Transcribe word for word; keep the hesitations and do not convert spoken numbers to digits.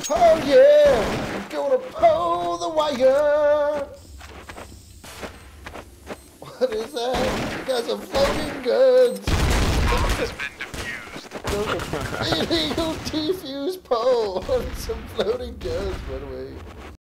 Oh yeah! I'm gonna pull the wire! What is that? You guys are floating guns! Bomb has been defused. Illegal defuse pole! Some floating guns, by the way.